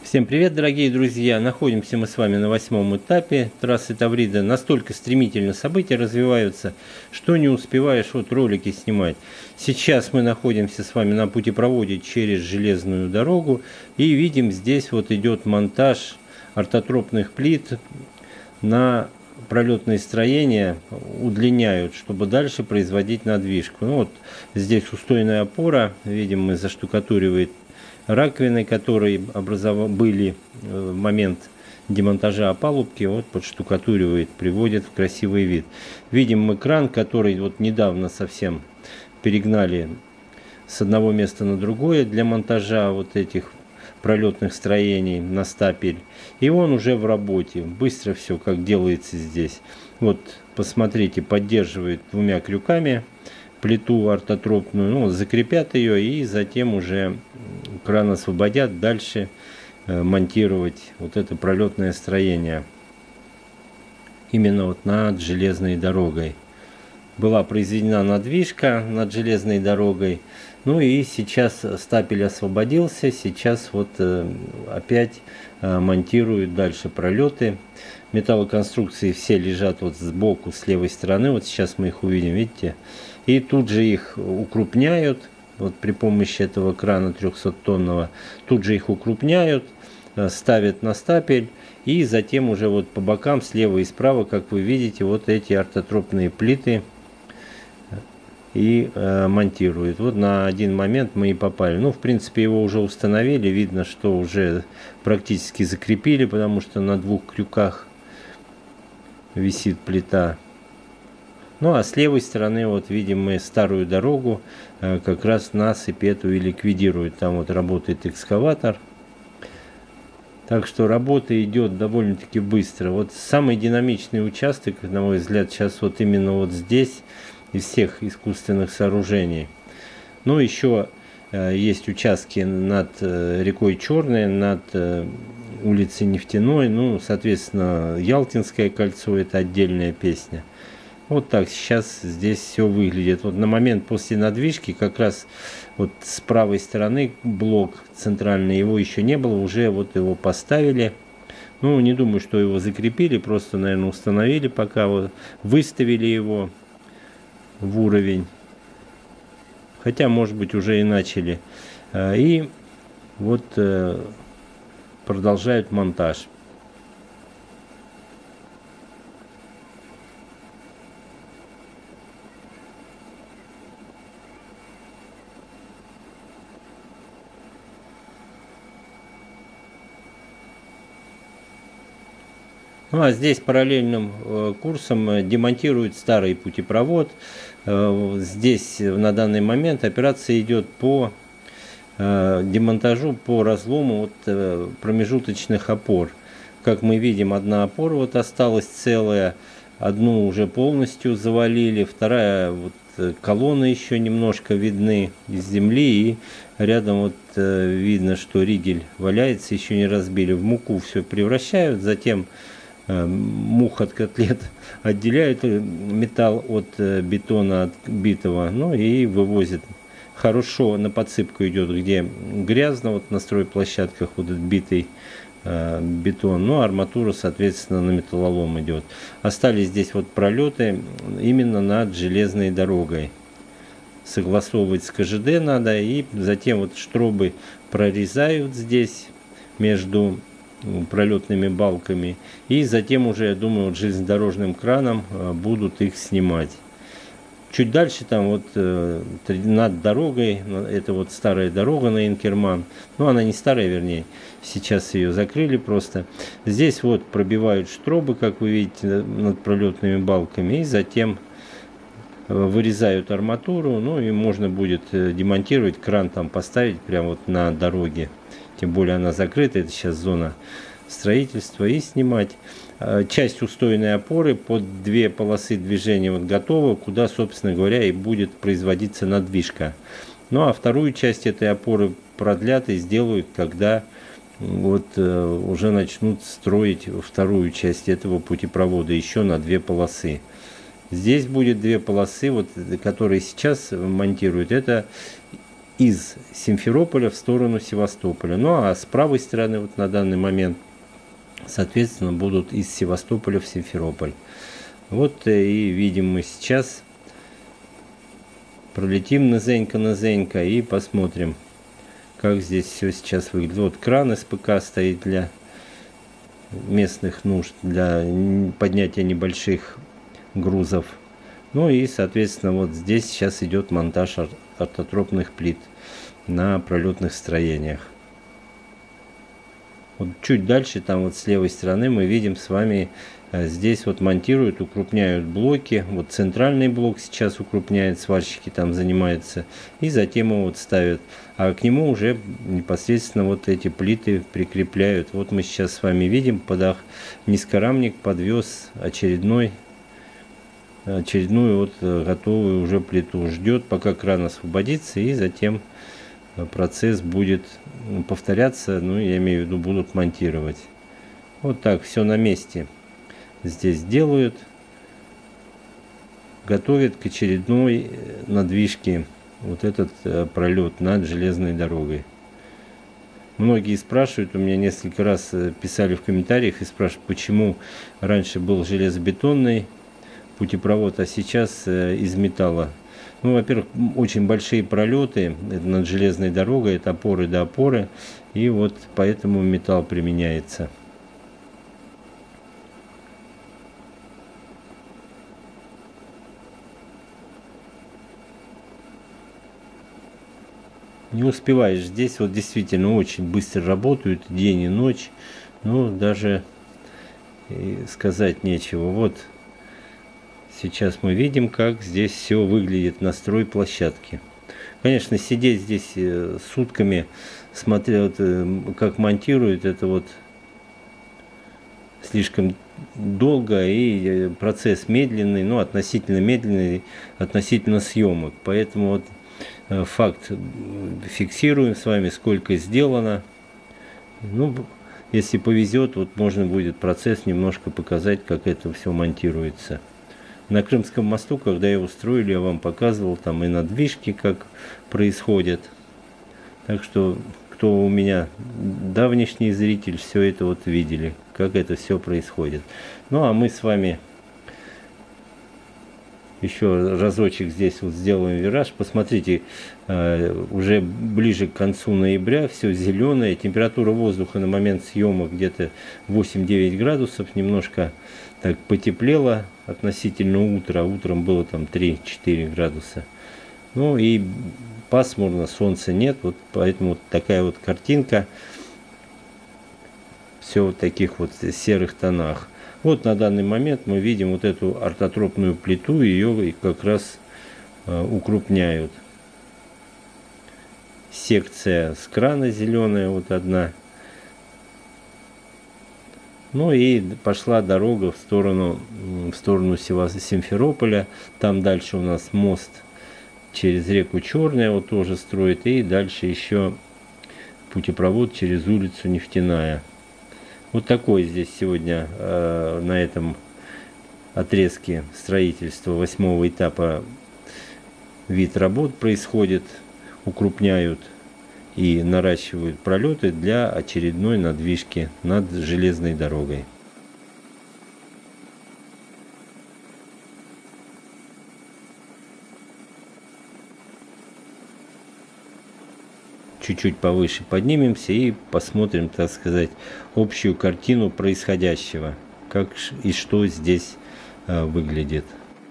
Всем привет, дорогие друзья! Находимся мы с вами на 8-м этапе трассы Таврида. Настолько стремительно события развиваются, что не успеваешь ролики снимать. Сейчас мы находимся с вами на путепроводе через железную дорогу и видим, здесь идет монтаж ортотропных плит на пролетные строения, удлиняют, чтобы дальше производить надвижку. Здесь устойная опора, видим, мы заштукатуривает раковины, которые были в момент демонтажа опалубки, подштукатуривает, приводит в красивый вид. Видим мы кран, который недавно совсем перегнали с одного места на другое для монтажа этих пролетных строений на стапель. И он уже в работе. Быстро все как делается здесь. Посмотрите, поддерживает двумя крюками плиту ортотропную, закрепят ее и затем уже кран освободят, дальше монтировать это пролетное строение именно над железной дорогой. Была произведена надвижка над железной дорогой, и сейчас стапель освободился, сейчас опять монтируют дальше пролеты. Металлоконструкции все лежат сбоку, с левой стороны, сейчас мы их увидим, видите. И тут же их укрупняют, при помощи этого крана 300-тонного, тут же их укрупняют, ставят на стапель, и затем уже по бокам, слева и справа, как вы видите, эти ортотропные плиты и монтируют. На один момент мы и попали. В принципе, его уже установили, видно, что уже практически закрепили, потому что на двух крюках висит плита. А с левой стороны видим мы старую дорогу, как раз насыпь эту и ликвидируют. Там работает экскаватор. Так что работа идет довольно-таки быстро. Самый динамичный участок, на мой взгляд, сейчас именно здесь, из всех искусственных сооружений. Еще есть участки над рекой Черной, над улицей Нефтяной, соответственно, Ялтинское кольцо, это отдельная песня. Так сейчас здесь все выглядит. На момент после надвижки, как раз с правой стороны блок центральный, его еще не было, уже его поставили. Не думаю, что его закрепили, просто, наверное, установили, пока выставили его в уровень. Хотя, может быть, уже и начали. И продолжают монтаж. А здесь параллельным курсом демонтируют старый путепровод. Здесь на данный момент операция идет по демонтажу, по разлому промежуточных опор. Как мы видим, одна опора осталась целая, одну уже полностью завалили, вторая колонны еще немножко видны из земли, и рядом видно, что ригель валяется, еще не разбили. В муку все превращают, затем мух от котлет отделяют металл от бетона, от битого, и вывозят. Хорошо на подсыпку идет, где грязно, на стройплощадках этот битый бетон, арматура, соответственно, на металлолом идет. Остались здесь пролеты именно над железной дорогой. Согласовывать с КЖД надо, и затем штробы прорезают здесь между пролетными балками, и затем уже, я думаю, железнодорожным краном будут их снимать. Чуть дальше там над дорогой, это старая дорога на Инкерман, она не старая, вернее, сейчас ее закрыли просто. Здесь пробивают штробы, как вы видите, над пролетными балками, и затем вырезают арматуру, и можно будет демонтировать, кран там поставить прямо на дороге. Тем более она закрыта, это сейчас зона строительства, и снимать. Часть устойной опоры под две полосы движения готова, куда, собственно говоря, и будет производиться надвижка. А вторую часть этой опоры продлят и сделают, когда уже начнут строить вторую часть этого путепровода еще на две полосы. Здесь будет две полосы, которые сейчас монтируют. Это из Симферополя в сторону Севастополя. Ну а с правой стороны вот на данный момент, соответственно, будут из Севастополя в Симферополь. Вот и видим мы сейчас, пролетим низенько и посмотрим, как здесь все сейчас выглядит. Вот кран СПК стоит для местных нужд, для поднятия небольших грузов. Ну и, соответственно, вот здесь сейчас идет монтаж ортотропных плит на пролетных строениях. Вот чуть дальше, там вот с левой стороны, мы видим с вами, здесь вот монтируют, укрупняют блоки. Вот центральный блок сейчас укрупняют, сварщики там занимаются, и затем его вот ставят. А к нему уже непосредственно вот эти плиты прикрепляют. Вот мы сейчас с вами видим, низкорамник подвез очередную вот готовую уже плиту. Ждет, пока кран освободится, и затем процесс будет повторяться, ну, я имею в виду, будут монтировать. Вот так, все на месте здесь делают, готовят к очередной надвижке вот этот пролет над железной дорогой. Многие спрашивают, у меня несколько раз писали в комментариях и спрашивают, почему раньше был железобетонный путепровод, а сейчас из металла. Ну, во-первых, очень большие пролеты над железной дорогой, от опоры до опоры, и вот поэтому металл применяется. Не успеваешь, здесь вот действительно очень быстро работают, день и ночь, ну, даже сказать нечего. Вот сейчас мы видим, как здесь все выглядит на стройплощадке. Конечно, сидеть здесь сутками, смотря вот, как монтируют, это вот слишком долго, и процесс медленный, ну, относительно медленный, относительно съемок. Поэтому вот факт фиксируем с вами, сколько сделано. Ну, если повезет, вот можно будет процесс немножко показать, как это все монтируется. На Крымском мосту, когда его строили, я вам показывал там и надвижки, как происходят. Так что, кто у меня давнишний зритель, все это вот видели, как это все происходит. Ну, а мы с вами еще разочек здесь вот сделаем вираж. Посмотрите, уже ближе к концу ноября, все зеленое. Температура воздуха на момент съемок где-то 8-9 градусов, немножко так потеплело относительно утра. Утром было там 3-4 градуса. Ну и пасмурно, солнца нет, вот поэтому вот такая вот картинка. Все в таких вот серых тонах. Вот на данный момент мы видим вот эту ортотропную плиту, ее как раз укрупняют. Секция с крана зеленая, вот одна. Ну и пошла дорога в сторону Симферополя. Там дальше у нас мост через реку Черная, вот тоже строит. И дальше еще путепровод через улицу Нефтяная. Вот такой здесь сегодня на этом отрезке строительства 8-го этапа вид работ происходит. Укрупняют и наращивают пролеты для очередной надвижки над железной дорогой. Чуть-чуть повыше поднимемся и посмотрим, так сказать, общую картину происходящего, как и что здесь выглядит.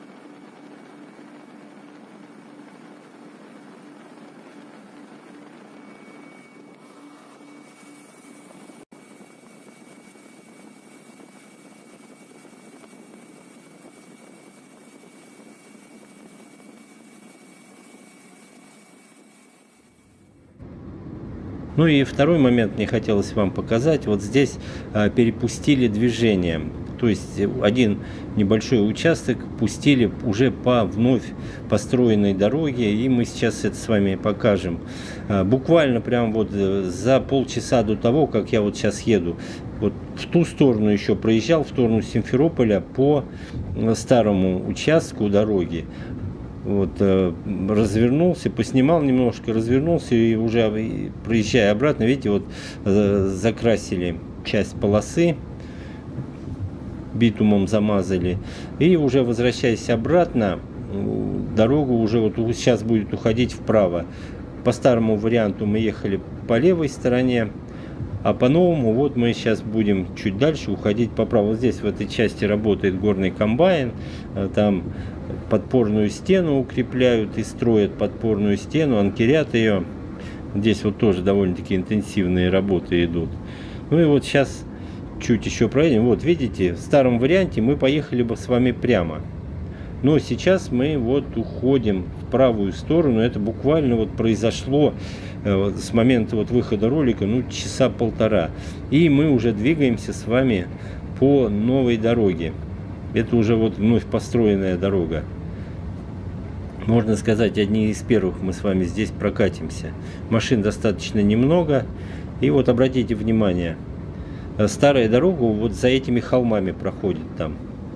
Ну и второй момент мне хотелось вам показать. Вот здесь перепустили движение. То есть один небольшой участок пустили уже по вновь построенной дороге. И мы сейчас это с вами покажем. Буквально прям вот за полчаса до того, как я вот сейчас еду, вот в ту сторону еще проезжал, в сторону Симферополя по старому участку дороги. Вот, развернулся, поснимал немножко, развернулся и уже проезжая обратно, видите, вот закрасили часть полосы, битумом замазали, и уже возвращаясь обратно, дорогу уже вот сейчас будет уходить вправо. По старому варианту мы ехали по левой стороне, а по новому вот мы сейчас будем чуть дальше уходить по праву. Вот здесь в этой части работает горный комбайн, там подпорную стену укрепляют и строят подпорную стену, анкерят ее. Здесь вот тоже довольно-таки интенсивные работы идут. Ну и вот сейчас чуть еще проедем. Вот видите, в старом варианте мы поехали бы с вами прямо. Но сейчас мы вот уходим в правую сторону. Это буквально вот произошло с момента вот выхода ролика, ну, часа полтора. И мы уже двигаемся с вами по новой дороге. Это уже вот вновь построенная дорога. Можно сказать, одни из первых мы с вами здесь прокатимся. Машин достаточно немного. И вот обратите внимание, старая дорога вот за этими холмами проходит там.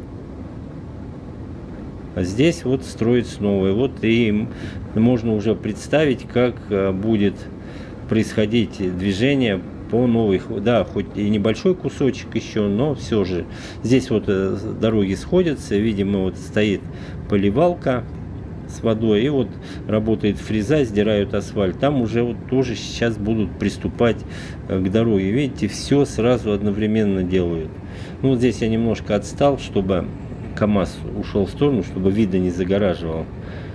А здесь вот строится новая. Вот и можно уже представить, как будет происходить движение по новой. Да, хоть и небольшой кусочек еще, но все же. Здесь вот дороги сходятся. Видимо, вот стоит поливалка с водой. И вот работает фреза, сдирают асфальт. Там уже вот тоже сейчас будут приступать к дороге. Видите, все сразу одновременно делают. Ну, вот здесь я немножко отстал, чтобы КамАЗ ушел в сторону, чтобы вида не загораживал.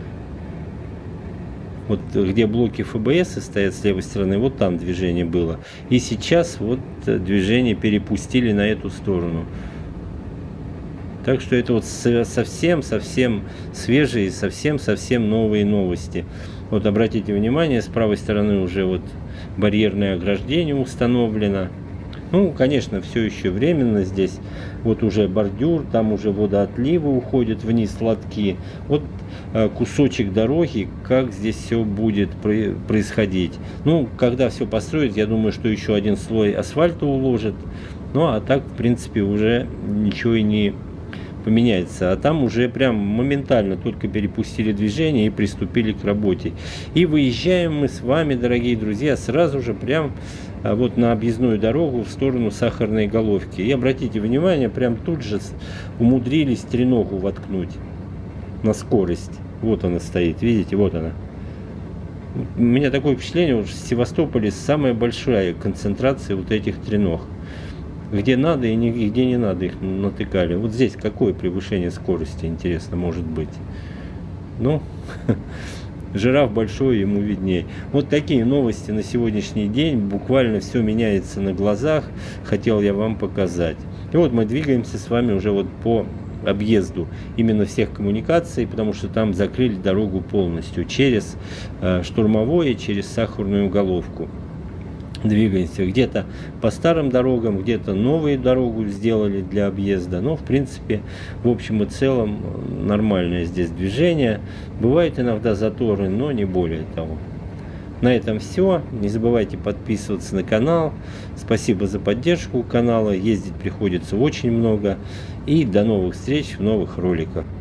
Вот где блоки ФБС стоят с левой стороны, вот там движение было. И сейчас вот движение перепустили на эту сторону. Так что это вот совсем-совсем свежие, совсем-совсем новые новости. Вот обратите внимание, с правой стороны уже вот барьерное ограждение установлено. Ну, конечно, все еще временно здесь. Вот уже бордюр, там уже водоотливы уходят вниз, лотки. Вот кусочек дороги, как здесь все будет происходить. Ну, когда все построят, я думаю, что еще один слой асфальта уложат. Ну, а так, в принципе, уже ничего и не поменяется. А там уже прям моментально только перепустили движение и приступили к работе. И выезжаем мы с вами, дорогие друзья, сразу же прям вот на объездную дорогу в сторону Сахарной Головки. И обратите внимание, прям тут же умудрились треногу воткнуть на скорость. Вот она стоит, видите, вот она. У меня такое впечатление, что в Севастополе самая большая концентрация вот этих треног. Где надо и где не надо их натыкали. Вот здесь какое превышение скорости, интересно, может быть? Ну, жираф большой, ему виднее. Вот такие новости на сегодняшний день. Буквально все меняется на глазах. Хотел я вам показать. И вот мы двигаемся с вами уже вот по объезду именно всех коммуникаций, потому что там закрыли дорогу полностью. Через Штурмовое, через Сахарную Головку. Двигаемся где-то по старым дорогам, где-то новую дорогу сделали для объезда. Но, в принципе, в общем и целом, нормальное здесь движение. Бывают иногда заторы, но не более того. На этом все. Не забывайте подписываться на канал. Спасибо за поддержку канала. Ездить приходится очень много. И до новых встреч в новых роликах.